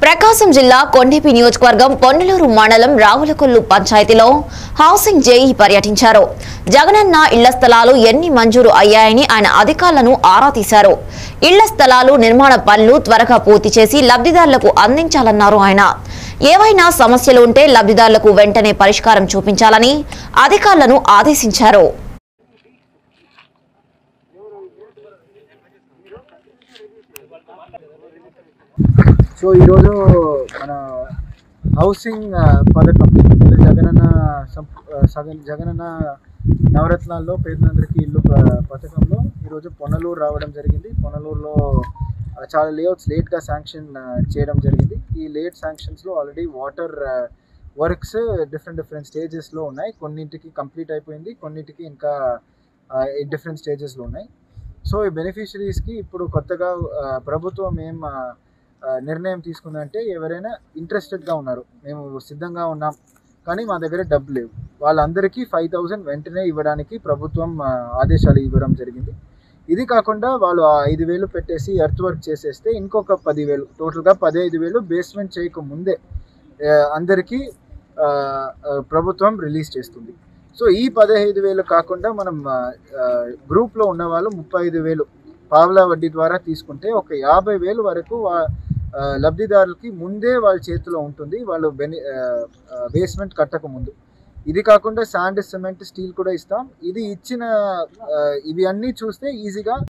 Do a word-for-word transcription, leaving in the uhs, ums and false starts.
ప్రకాశం జిల్లా కొండెపి నియోజకవర్గం పొన్నలూరు మండలం రావులకొల్లు పంచాయతీలో హౌసింగ్ జేఈ పర్యటించారు. జగనన్న ఇళ్ల స్థలాలు ఎన్ని మంజూరు అయ్యాయని ఆయన అధికారులను ఆరా తీశారు. ఇళ్ల స్థలాలు నిర్మాణ పనులు త్వరగా పూర్తి చేసి లబ్ధిదారులకు అందించాలన్నారు. ఆయన ఏవైనా సమస్యలు ఉంటే లబ్ధిదారులకు వెంటనే పరిష్కారం చూపించాలని అధికారులను ఆదేశించారు. సో ఈరోజు మన హౌసింగ్ పథకం జగనన జగనన నవరత్నాల్లో పేదలందరికీ ఇల్లు పథకంలో ఈరోజు పొన్నలూరు రావడం జరిగింది. పొన్నలూరులో చాలా లేఅవుట్స్ లేట్గా శాంక్షన్ చేయడం జరిగింది. ఈ లేట్ శాంక్షన్స్లో already water works different different స్టేజెస్లో ఉన్నాయి. కొన్నింటికి కంప్లీట్ అయిపోయింది, కొన్నింటికి ఇంకా డిఫరెంట్ స్టేజెస్లో ఉన్నాయి. సో ఈ బెనిఫిషరీస్కి ఇప్పుడు కొత్తగా ప్రభుత్వం ఏం నిర్ణయం తీసుకుందంటే, ఎవరైనా ఇంట్రెస్టెడ్గా ఉన్నారు, మేము సిద్ధంగా ఉన్నాం కానీ మా దగ్గర డబ్బు లేవు, వాళ్ళందరికీ ఫైవ్ థౌజండ్ వెంటనే ఇవ్వడానికి ప్రభుత్వం ఆదేశాలు ఇవ్వడం జరిగింది. ఇది కాకుండా వాళ్ళు ఐదు వేలు పెట్టేసి ఎర్త్ వర్క్ చేసేస్తే ఇంకొక పదివేలు, టోటల్గా పదిహేను వేలు బేస్మెంట్ చేయకముందే అందరికీ ప్రభుత్వం రిలీజ్ చేస్తుంది. సో ఈ పదహైదు వేలు కాకుండా మనం గ్రూప్లో ఉన్న వాళ్ళు ముప్పై ఐదు వేలు పావలా వడ్డీ ద్వారా తీసుకుంటే ఒక యాభై వేలు వరకు లబ్ధిదారులకి ముందే వాళ్ళ చేతిలో ఉంటుంది, వాళ్ళు బెని బేస్మెంట్ కట్టక ముందు. ఇది కాకుండా శాండ్, సిమెంట్, స్టీల్ కూడా ఇస్తాం. ఇది ఇచ్చిన ఇవి అన్నీ చూస్తే ఈజీగా